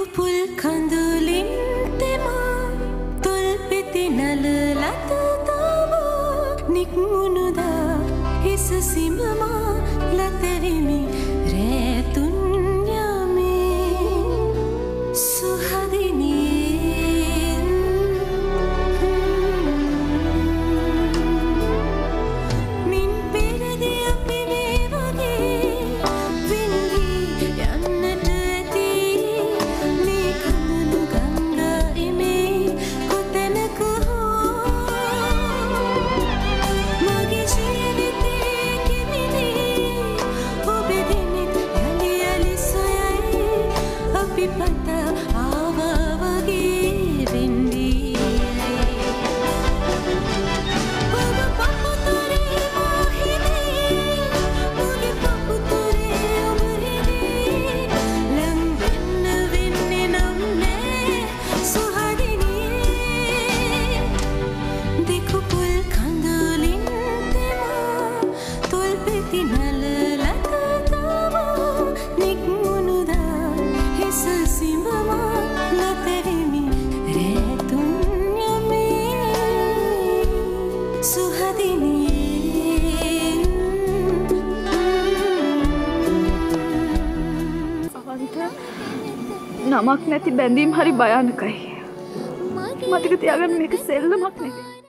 Full කඳුලින් තෙමා තොල් පෙති නලලත තාවා නික්මුණුදා හිස සිඹමා ලතවෙමි රැතුන් යමේ සුහදිනියෙන් මින් පෙරදී අපි මේ වගේ වින්හි යන්නට ඇති මේ කඳුළු ගංගා ඉමේ කොතැනක හෝ මගේ ජීවිතේ කිමිනේ ඔබේ දිනෙත් යලි යලි සොයයි අපි පතා ආවා වගේ වෙන්නේ ඔබ පපුතරේ මාහිනේ මගේ පපුතරේ ඔබ හිනේ ලං වෙන්න වෙන්නේ නම් නෑ සුහදිනියේ දිකු පුල් කඳුලින් තෙමා තොල් පෙති නලලත තාවා නික්මුණුදා හිස සිඹමා ලතවෙමි රැතුන් යමේ සුහදිනියෙන් අවන්ත නමක් නැති බැඳීම් හරි භයානකයි. මතක තියාගන්න මේක සෙල්ලමක් නෙවෙයි.